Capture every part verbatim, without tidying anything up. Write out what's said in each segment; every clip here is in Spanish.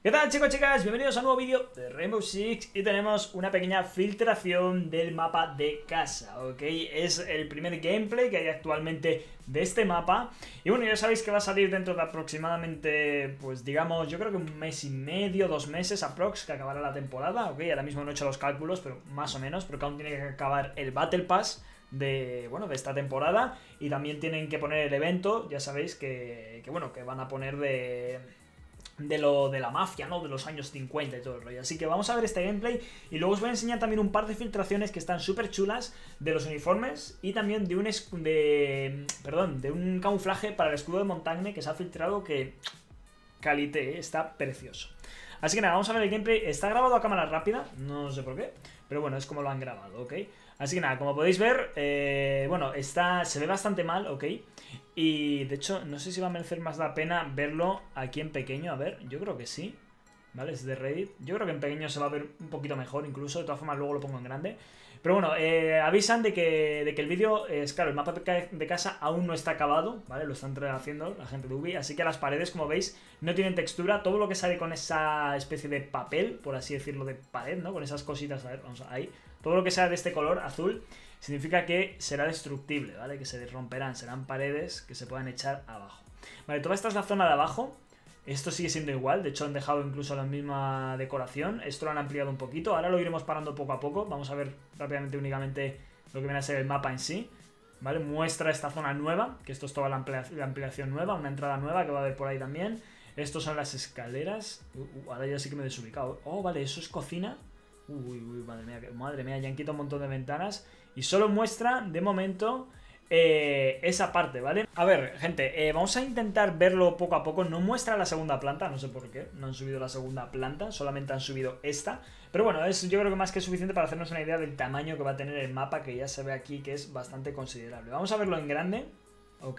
¿Qué tal, chicos, chicas? Bienvenidos a un nuevo vídeo de Rainbow Six y tenemos una pequeña filtración del mapa de casa, ¿ok? Es el primer gameplay que hay actualmente de este mapa y bueno, ya sabéis que va a salir dentro de aproximadamente, pues digamos, yo creo que un mes y medio, dos meses aprox, que acabará la temporada, ¿ok? Ahora mismo no he hecho los cálculos, pero más o menos, porque aún tiene que acabar el Battle Pass de, bueno, de esta temporada y también tienen que poner el evento, ya sabéis que, que bueno, que van a poner de... de lo de la mafia, ¿no? De los años cincuenta y todo el rollo. Así que vamos a ver este gameplay y luego os voy a enseñar también un par de filtraciones que están súper chulas de los uniformes y también de un de perdón, de un camuflaje para el escudo de Montagne que se ha filtrado que calité, ¿eh? Está precioso. Así que nada, vamos a ver el gameplay. Está grabado a cámara rápida, no sé por qué, pero bueno, es como lo han grabado, ¿ok? Así que nada, como podéis ver, eh, bueno, está, se ve bastante mal, ¿ok? Y de hecho, no sé si va a merecer más la pena verlo aquí en pequeño. A ver, yo creo que sí. ¿Vale? Es de Reddit. Yo creo que en pequeño se va a ver un poquito mejor incluso. De todas formas, luego lo pongo en grande. Pero bueno, eh, avisan de que, de que el vídeo es, claro, el mapa de casa aún no está acabado, ¿vale? Lo están haciendo la gente de Ubi. Así que las paredes, como veis, no tienen textura. Todo lo que sale con esa especie de papel, por así decirlo, de pared, ¿no? Con esas cositas, a ver, vamos ahí. Todo lo que sea de este color azul significa que será destructible, ¿vale? Que se romperán, serán paredes que se puedan echar abajo. Vale, toda esta es la zona de abajo. Esto sigue siendo igual, de hecho han dejado incluso la misma decoración. Esto lo han ampliado un poquito, ahora lo iremos parando poco a poco. Vamos a ver rápidamente únicamente lo que viene a ser el mapa en sí, ¿vale? Muestra esta zona nueva, que esto es toda la, amplia la ampliación nueva, una entrada nueva que va a haber por ahí también. Estos son las escaleras. Uh, uh, ahora ya sí que me he desubicado. Oh, vale, eso es cocina. Uy, uy, madre mía, madre mía, ya han quitado un montón de ventanas. Y solo muestra, de momento, eh, esa parte, ¿vale? A ver, gente, eh, vamos a intentar verlo poco a poco. No muestra la segunda planta, no sé por qué. No han subido la segunda planta, solamente han subido esta. Pero bueno, es yo creo que más que suficiente para hacernos una idea del tamaño que va a tener el mapa, que ya se ve aquí que es bastante considerable. Vamos a verlo en grande, ok.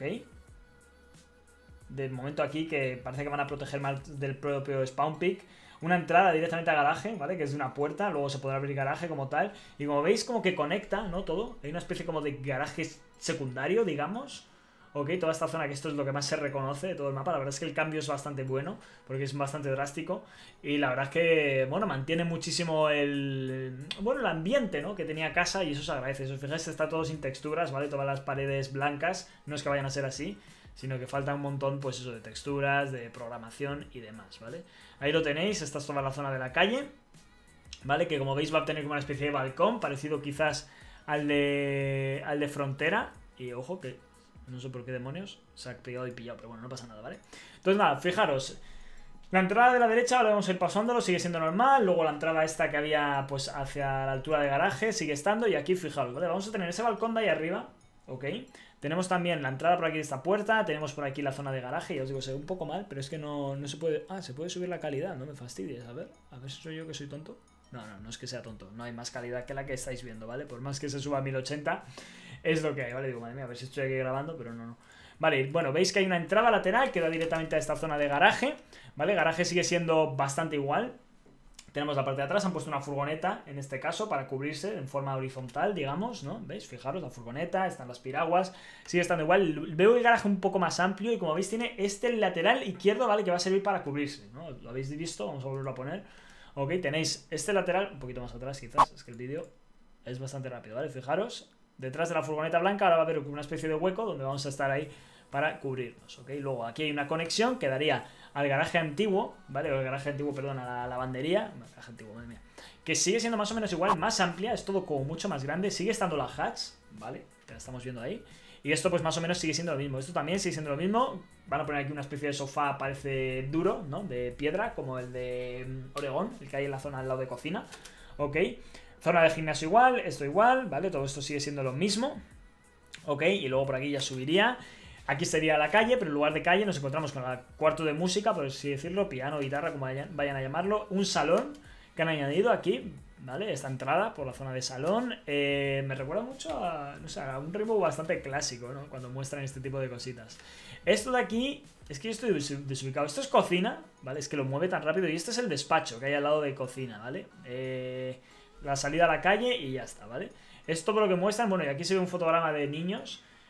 De momento aquí, que parece que van a proteger más del propio spawn pick. Una entrada directamente a garaje, ¿vale? Que es de una puerta, luego se podrá abrir garaje como tal. Y como veis, como que conecta, ¿no? Todo. Hay una especie como de garaje secundario, digamos. Ok, toda esta zona, que esto es lo que más se reconoce de todo el mapa. La verdad es que el cambio es bastante bueno, porque es bastante drástico. Y la verdad es que, bueno, mantiene muchísimo el... Bueno, el ambiente, ¿no? Que tenía casa y eso se agradece. Si os fijáis, está todo sin texturas, ¿vale? Todas las paredes blancas, no es que vayan a ser así, sino que falta un montón, pues eso, de texturas, de programación y demás, ¿vale? Ahí lo tenéis, esta es toda la zona de la calle, ¿vale? Que como veis va a tener como una especie de balcón, parecido quizás al de, al de Frontera. Y ojo que no sé por qué demonios se ha pegado y pillado, pero bueno, no pasa nada, ¿vale? Entonces nada, fijaros, la entrada de la derecha, ahora vamos a ir pasándolo, sigue siendo normal. Luego la entrada esta que había pues hacia la altura de garaje sigue estando. Y aquí fijaros, ¿vale? Vamos a tener ese balcón de ahí arriba, ¿ok? Tenemos también la entrada por aquí de esta puerta. Tenemos por aquí la zona de garaje. Ya os digo, se ve un poco mal, pero es que no, no se puede... Ah, se puede subir la calidad, no me fastidies. A ver, a ver si soy yo que soy tonto. No, no, no es que sea tonto. No hay más calidad que la que estáis viendo, ¿vale? Por más que se suba a mil ochenta, es lo que hay, ¿vale? Digo, madre mía, a ver si estoy aquí grabando, pero no, no. Vale, bueno, veis que hay una entrada lateral que da directamente a esta zona de garaje, ¿vale? Garaje sigue siendo bastante igual. Tenemos la parte de atrás, han puesto una furgoneta, en este caso, para cubrirse en forma horizontal, digamos, ¿no? ¿Veis? Fijaros, la furgoneta, están las piraguas, sigue estando igual. Veo el garaje un poco más amplio y como veis tiene este lateral izquierdo, ¿vale? Que va a servir para cubrirse, ¿no? Lo habéis visto, vamos a volverlo a poner. Ok, tenéis este lateral, un poquito más atrás quizás, es que el vídeo es bastante rápido, ¿vale? Fijaros, detrás de la furgoneta blanca ahora va a haber una especie de hueco donde vamos a estar ahí para cubrirnos, ¿ok? Luego aquí hay una conexión que daría al garaje antiguo, ¿vale? O el garaje antiguo, perdón, a la lavandería, no, garaje antiguo, madre mía, que sigue siendo más o menos igual, más amplia, es todo como mucho más grande, sigue estando la hatch, ¿vale? Que la estamos viendo ahí. Y esto pues más o menos sigue siendo lo mismo. Esto también sigue siendo lo mismo. Van a poner aquí una especie de sofá, parece duro, ¿no? De piedra, como el de Oregón, el que hay en la zona al lado de cocina. Ok. Zona de gimnasio igual, esto igual, ¿vale? Todo esto sigue siendo lo mismo. Ok, y luego por aquí ya subiría. Aquí sería la calle, pero en lugar de calle nos encontramos con el cuarto de música, por así decirlo, piano, guitarra, como vayan a llamarlo. Un salón que han añadido aquí, ¿vale? Esta entrada por la zona de salón. Eh, me recuerda mucho a, no sé, a un ritmo bastante clásico, ¿no? Cuando muestran este tipo de cositas. Esto de aquí, es que yo estoy desubicado. Esto es cocina, ¿vale? Es que lo mueve tan rápido. Y este es el despacho que hay al lado de cocina, ¿vale? Eh, la salida a la calle y ya está, ¿vale? Esto por lo que muestran, bueno, y aquí se ve un fotograma de niños.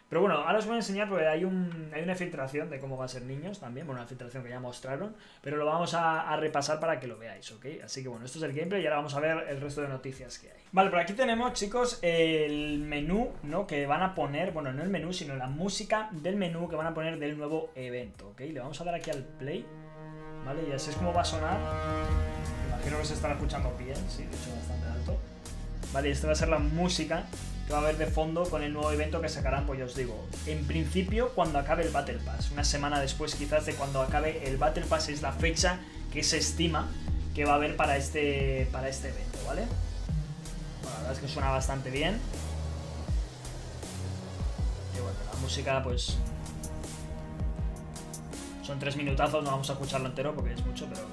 Pero bueno, ahora os voy a enseñar porque hay, un, hay una filtración de cómo va a ser niños también. Bueno, una filtración que ya mostraron. Pero lo vamos a, a repasar para que lo veáis, ¿ok? Así que bueno, esto es el gameplay y ahora vamos a ver el resto de noticias que hay. Vale, por aquí tenemos, chicos, el menú, ¿no? Que van a poner, bueno, no el menú, sino la música del menú que van a poner del nuevo evento, ¿ok? Le vamos a dar aquí al play, ¿vale? Y así es como va a sonar. Imagino que se estará escuchando bien, sí, de hecho bastante alto. Vale, y esta va a ser la música que va a haber de fondo con el nuevo evento que sacarán, pues ya os digo, en principio cuando acabe el Battle Pass, una semana después quizás de cuando acabe el Battle Pass es la fecha que se estima que va a haber para este, para este evento, ¿vale? Bueno, la verdad es que suena bastante bien. Y bueno, la música pues... son tres minutazos, no vamos a escucharlo entero porque es mucho, pero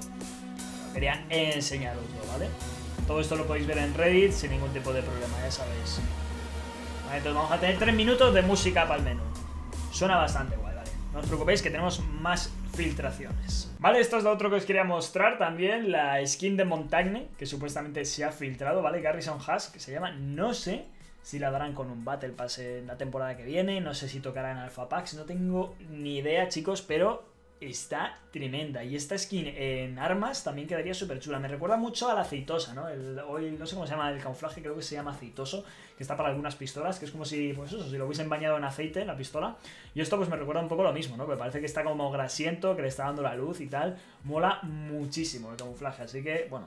quería enseñaroslo, ¿vale? Todo esto lo podéis ver en Reddit sin ningún tipo de problema, ya sabéis. Vale, entonces vamos a tener tres minutos de música para el menú. Suena bastante guay, ¿vale? No os preocupéis que tenemos más filtraciones. Vale, esto es lo otro que os quería mostrar también, la skin de Montagne, que supuestamente se ha filtrado, ¿vale? Garrison Hash, que se llama, no sé si la darán con un Battle Pass en la temporada que viene, no sé si tocarán Alpha Packs, no tengo ni idea, chicos, pero está tremenda. Y esta skin en armas también quedaría súper chula. Me recuerda mucho a la aceitosa, ¿no? El, hoy no sé cómo se llama el camuflaje, creo que se llama aceitoso, que está para algunas pistolas, que es como si, pues eso, si lo hubiesen bañado en aceite la pistola. Y esto pues me recuerda un poco lo mismo, ¿no? Que parece que está como grasiento, que le está dando la luz y tal. Mola muchísimo el camuflaje, así que, bueno,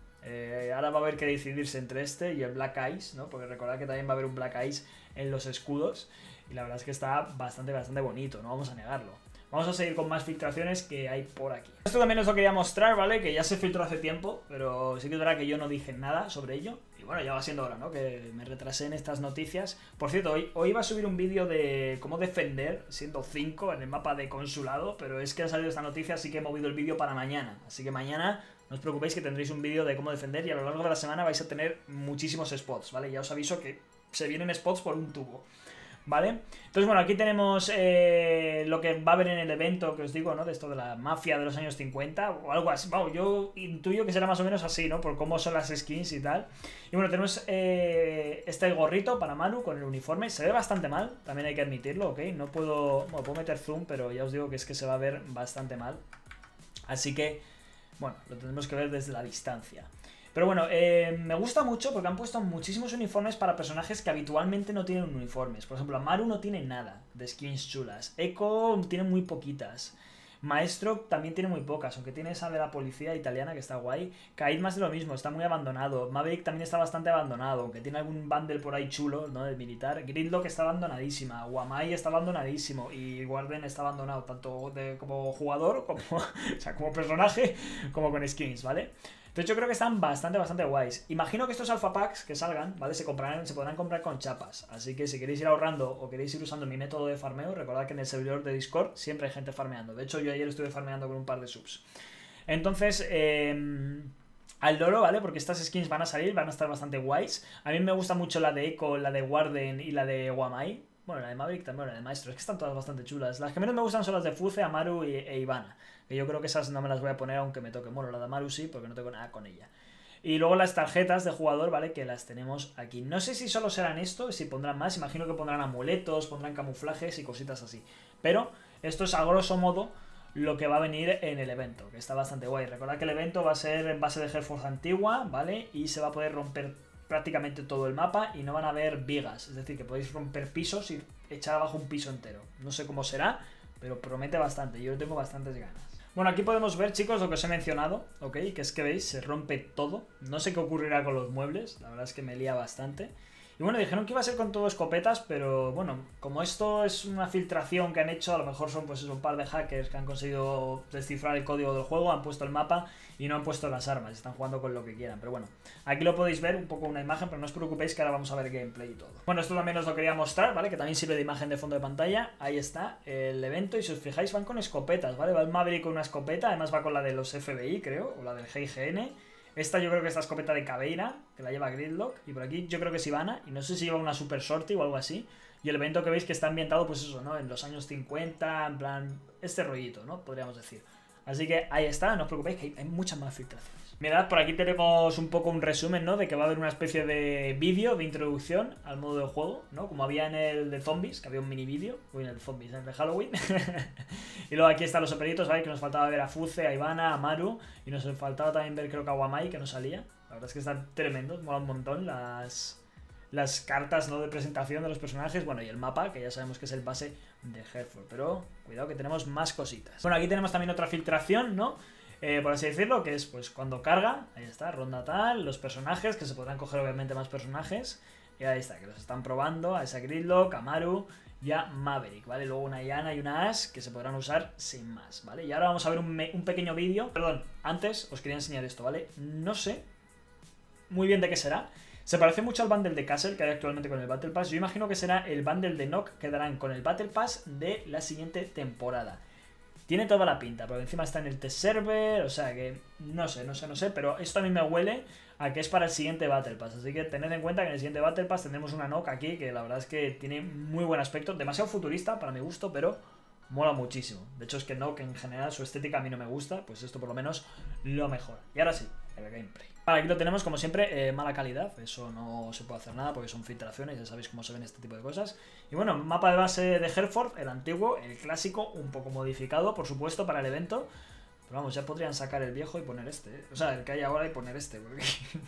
eh, ahora va a haber que decidirse entre este y el Black Ice, ¿no? Porque recordad que también va a haber un Black Ice en los escudos. Y la verdad es que está bastante, bastante bonito, no vamos a negarlo. Vamos a seguir con más filtraciones que hay por aquí. Esto también os lo quería mostrar, ¿vale? Que ya se filtró hace tiempo, pero sí que es verdad que yo no dije nada sobre ello. Y bueno, ya va siendo hora, ¿no? Que me retrasé en estas noticias. Por cierto, hoy, hoy iba a subir un vídeo de cómo defender siendo cinco en el mapa de consulado, pero es que ha salido esta noticia, así que he movido el vídeo para mañana. Así que mañana no os preocupéis que tendréis un vídeo de cómo defender y a lo largo de la semana vais a tener muchísimos spots, ¿vale? Ya os aviso que se vienen spots por un tubo. ¿Vale? Entonces, bueno, aquí tenemos eh, lo que va a haber en el evento que os digo, ¿no? De esto de la mafia de los años cincuenta o algo así. Vamos, yo intuyo que será más o menos así, ¿no? Por cómo son las skins y tal. Y bueno, tenemos eh, este gorrito para Manu con el uniforme. Se ve bastante mal, también hay que admitirlo, ¿ok? No puedo... Bueno, puedo meter zoom, pero ya os digo que es que se va a ver bastante mal. Así que, bueno, lo tendremos que ver desde la distancia. Pero bueno, eh, me gusta mucho porque han puesto muchísimos uniformes para personajes que habitualmente no tienen uniformes. Por ejemplo, Maru no tiene nada de skins chulas. Echo tiene muy poquitas. Maestro también tiene muy pocas, aunque tiene esa de la policía italiana que está guay. Kaid más de lo mismo, está muy abandonado. Maverick también está bastante abandonado, aunque tiene algún bundle por ahí chulo, ¿no? Del militar. Gridlock está abandonadísima. Wamai está abandonadísimo. Y Warden está abandonado, tanto de, como jugador, como, o sea, como personaje, como con skins, ¿vale? De hecho, creo que están bastante, bastante guays. Imagino que estos alpha packs que salgan, ¿vale? Se comprarán, se podrán comprar con chapas. Así que si queréis ir ahorrando o queréis ir usando mi método de farmeo, recordad que en el servidor de Discord siempre hay gente farmeando. De hecho, yo ayer estuve farmeando con un par de subs. Entonces, eh, al loro, ¿vale? Porque estas skins van a salir, van a estar bastante guays. A mí me gusta mucho la de Echo, la de Warden y la de Wamai. Bueno, la de Maverick también, la de Maestro. Es que están todas bastante chulas. Las que menos me gustan son las de Fuze, Amaru y, e Ivana. Que yo creo que esas no me las voy a poner aunque me toque. Bueno, la de Amaru sí, porque no tengo nada con ella. Y luego las tarjetas de jugador, ¿vale? Que las tenemos aquí. No sé si solo serán esto, si pondrán más. Imagino que pondrán amuletos, pondrán camuflajes y cositas así. Pero esto es a grosso modo lo que va a venir en el evento, que está bastante guay. Recordad que el evento va a ser en base de Hellforce antigua, ¿vale? Y se va a poder romper prácticamente todo el mapa y no van a haber vigas. Es decir, que podéis romper pisos y echar abajo un piso entero. No sé cómo será, pero promete bastante. Yo tengo bastantes ganas. Bueno, aquí podemos ver, chicos, lo que os he mencionado, ¿ok? Que es que veis, se rompe todo. No sé qué ocurrirá con los muebles, la verdad es que me lía bastante. Y bueno, dijeron que iba a ser con todo escopetas, pero bueno, como esto es una filtración que han hecho, a lo mejor son pues un par de hackers que han conseguido descifrar el código del juego, han puesto el mapa y no han puesto las armas, están jugando con lo que quieran. Pero bueno, aquí lo podéis ver, un poco una imagen, pero no os preocupéis que ahora vamos a ver gameplay y todo. Bueno, esto también os lo quería mostrar, ¿vale? Que también sirve de imagen de fondo de pantalla. Ahí está el evento y si os fijáis van con escopetas, ¿vale? Va el Maverick con una escopeta, además va con la de los F B I, creo, o la del G I G N. Esta yo creo que es la escopeta de Caveira, que la lleva Gridlock. Y por aquí yo creo que es Ivana. Y no sé si lleva una Super Sortie o algo así. Y el evento que veis que está ambientado, pues eso, ¿no? En los años cincuenta, en plan... Este rollito, ¿no? Podríamos decir. Así que ahí está, no os preocupéis que hay, hay muchas más filtraciones. Mirad, por aquí tenemos un poco un resumen, ¿no? De que va a haber una especie de vídeo de introducción al modo de juego, ¿no? Como había en el de zombies, que había un mini vídeo. Uy, en el zombies, en el de Halloween. Y luego aquí están los operitos, ¿vale? Que nos faltaba ver a Fuze, a Ivana, a Maru. Y nos faltaba también ver, creo que a Wamai, que no salía. La verdad es que están tremendos, mola un montón las... las cartas, ¿no? De presentación de los personajes, bueno, y el mapa, que ya sabemos que es el base de Hereford, pero cuidado que tenemos más cositas. Bueno, aquí tenemos también otra filtración, ¿no? Eh, por así decirlo, que es pues cuando carga, ahí está, ronda tal, los personajes, que se podrán coger obviamente más personajes, y ahí está, que los están probando, a esa Gridlock, a Maru y a Maverick, ¿vale? Luego una Yana y una Ash que se podrán usar sin más, ¿vale? Y ahora vamos a ver un, un pequeño vídeo, perdón, antes os quería enseñar esto, ¿vale? No sé muy bien de qué será. Se parece mucho al bundle de Castle que hay actualmente con el Battle Pass. Yo imagino que será el bundle de Nock que darán con el Battle Pass de la siguiente temporada. Tiene toda la pinta, pero encima está en el test server, o sea que no sé, no sé, no sé, pero esto a mí me huele a que es para el siguiente Battle Pass. Así que tened en cuenta que en el siguiente Battle Pass tendremos una Nock aquí que la verdad es que tiene muy buen aspecto, demasiado futurista para mi gusto, pero mola muchísimo. De hecho es que Nock en general su estética a mí no me gusta, pues esto por lo menos lo mejora. Y ahora sí, el gameplay. Vale, aquí lo tenemos como siempre, eh, mala calidad, eso no se puede hacer nada porque son filtraciones, ya sabéis cómo se ven este tipo de cosas. Y bueno, mapa de base de Hereford, el antiguo, el clásico, un poco modificado, por supuesto, para el evento. Pero vamos, ya podrían sacar el viejo y poner este, ¿eh? O sea, el que hay ahora y poner este, porque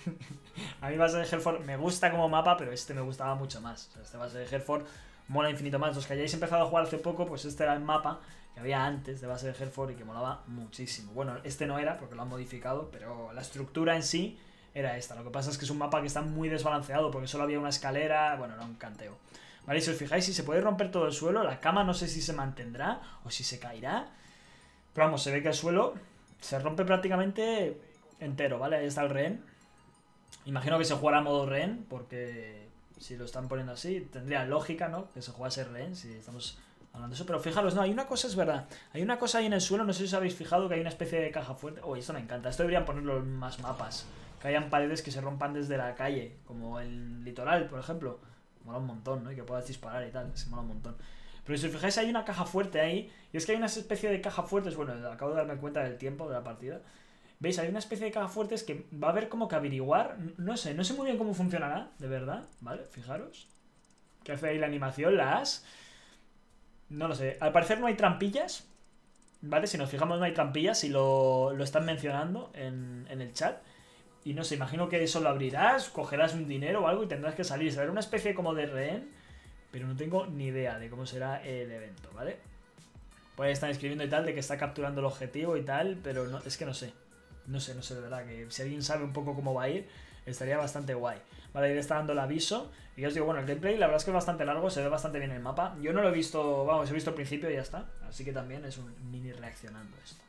a mí base de Hereford me gusta como mapa, pero este me gustaba mucho más. O sea, este base de Hereford mola infinito más. Los que hayáis empezado a jugar hace poco, pues este era el mapa que había antes de base de Hereford y que molaba muchísimo. Bueno, este no era porque lo han modificado, pero la estructura en sí era esta. Lo que pasa es que es un mapa que está muy desbalanceado porque solo había una escalera, bueno, era un canteo. Vale, y si os fijáis, si se puede romper todo el suelo, la cama no sé si se mantendrá o si se caerá. Pero vamos, se ve que el suelo se rompe prácticamente entero, ¿vale? Ahí está el rehén. Imagino que se jugará a modo rehén porque si lo están poniendo así, tendría lógica, ¿no? Que se jugase rehén si estamos hablando de eso. Pero fijaros, no, hay una cosa, es verdad. Hay una cosa ahí en el suelo, no sé si os habéis fijado que hay una especie de caja fuerte. Oh, esto me encanta. Esto deberían ponerlo en más mapas. Que hayan paredes que se rompan desde la calle, como el litoral, por ejemplo. Mola un montón, ¿no? Y que puedas disparar y tal, se mola un montón. Pero si os fijáis hay una caja fuerte ahí, y es que hay una especie de caja fuertes, bueno, acabo de darme cuenta del tiempo de la partida. ¿Veis? Hay una especie de caja fuertes que va a haber como que averiguar, no sé, no sé muy bien cómo funcionará, de verdad, ¿vale? Fijaros. Que hace ahí la animación, las... No lo sé, al parecer no hay trampillas, ¿vale? Si nos fijamos no hay trampillas, si lo, lo están mencionando en, en el chat. Y no sé, imagino que eso lo abrirás, cogerás un dinero o algo y tendrás que salir. Será una especie como de rehén, pero no tengo ni idea de cómo será el evento, ¿vale? Por ahí están escribiendo y tal, de que está capturando el objetivo y tal, pero no, es que no sé. No sé, no sé, de verdad, que si alguien sabe un poco cómo va a ir, estaría bastante guay. Vale, ahí le está dando el aviso. Y ya os digo, bueno, el gameplay la verdad es que es bastante largo, se ve bastante bien el mapa. Yo no lo he visto, vamos, he visto al principio y ya está. Así que también es un mini reaccionando esto.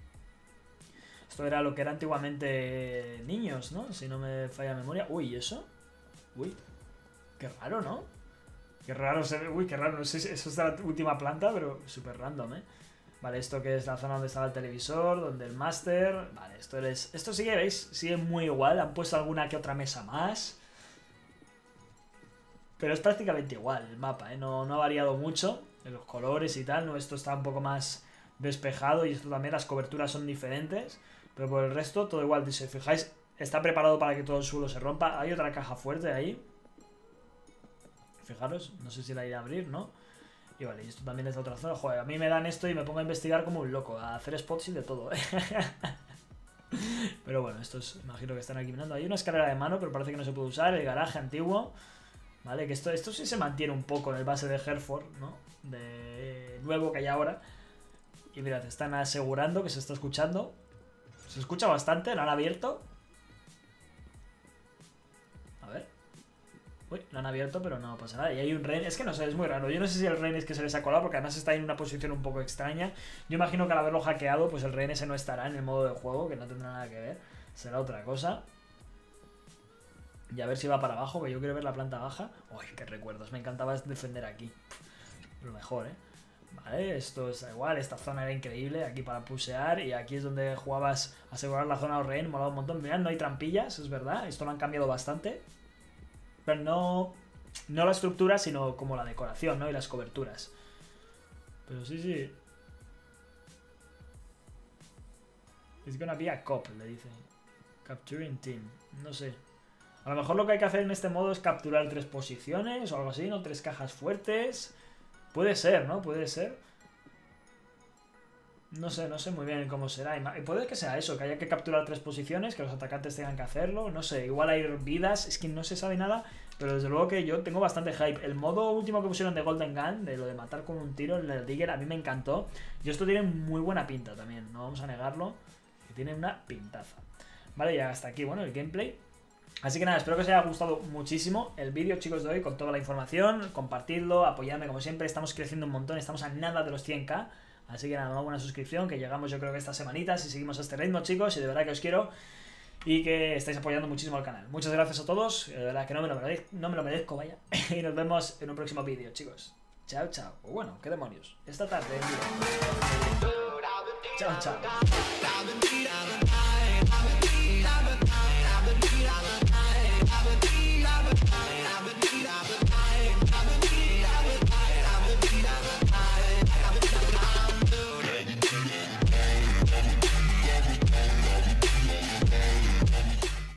Esto era lo que era antiguamente niños, ¿no? Si no me falla la memoria. Uy, ¿y eso? Uy, qué raro, ¿no? Qué raro se ve. Uy, qué raro. No sé si eso es de la última planta, pero súper random, ¿eh? Vale, esto que es la zona donde estaba el televisor, donde el máster. Vale, esto es. Esto sigue, ¿veis? Sigue muy igual. Han puesto alguna que otra mesa más. Pero es prácticamente igual el mapa, ¿eh? No, no ha variado mucho en los colores y tal. No, esto está un poco más despejado y esto también, las coberturas son diferentes. Pero por el resto, todo igual. Si os fijáis, está preparado para que todo el suelo se rompa. Hay otra caja fuerte ahí. Fijaros, no sé si la iré a abrir, ¿no? Y vale, y esto también es de otra zona. Joder, a mí me dan esto y me pongo a investigar como un loco, a hacer spots y de todo, ¿eh? Pero bueno, estos imagino que están aquí mirando. Hay una escalera de mano, pero parece que no se puede usar. El garaje antiguo. Vale, que esto, esto sí se mantiene un poco en el base de Hereford, ¿no? De nuevo que hay ahora. Y mirad, están asegurando que se está escuchando. Se escucha bastante, lo han abierto. A ver. Uy, lo han abierto, pero no pasa nada. Y hay un rehén. Es que no sé, es muy raro. Yo no sé si el rehén es que se les ha colado, porque además está en una posición un poco extraña. Yo imagino que al haberlo hackeado, pues el rehén ese no estará en el modo de juego, que no tendrá nada que ver. Será otra cosa. Y a ver si va para abajo, que yo quiero ver la planta baja. Uy, qué recuerdos. Me encantaba defender aquí. Lo mejor, ¿eh? Vale, esto está igual, esta zona era increíble, aquí para pusear, y aquí es donde jugabas a asegurar la zona de rehén, molaba un montón. Mirad, no hay trampillas, es verdad, esto lo han cambiado bastante, pero no, no la estructura, sino como la decoración, ¿no? Y las coberturas. Pero sí, sí. It's gonna be a cop, le dice. Capturing team. No sé. A lo mejor lo que hay que hacer en este modo es capturar tres posiciones o algo así, ¿no? Tres cajas fuertes. Puede ser, ¿no? Puede ser. No sé, no sé muy bien cómo será. Puede que sea eso, que haya que capturar tres posiciones, que los atacantes tengan que hacerlo. No sé, igual hay vidas, es que no se sabe nada. Pero desde luego que yo tengo bastante hype. El modo último que pusieron de Golden Gun, de lo de matar con un tiro en el Digger, a mí me encantó. Y esto tiene muy buena pinta también, no vamos a negarlo. Que tiene una pintaza. Vale, ya hasta aquí, bueno, el gameplay. Así que nada, espero que os haya gustado muchísimo el vídeo, chicos, de hoy, con toda la información. Compartidlo, apoyadme como siempre, estamos creciendo un montón, estamos a nada de los cien k. Así que nada, una buena suscripción, que llegamos yo creo que estas semanitas y seguimos a este ritmo, chicos, y de verdad que os quiero y que estáis apoyando muchísimo al canal. Muchas gracias a todos, de verdad que no me lo merezco, no me lo merezco vaya. Y nos vemos en un próximo vídeo, chicos. Chao, chao. O bueno, qué demonios. Esta tarde en directo. Chao, chao.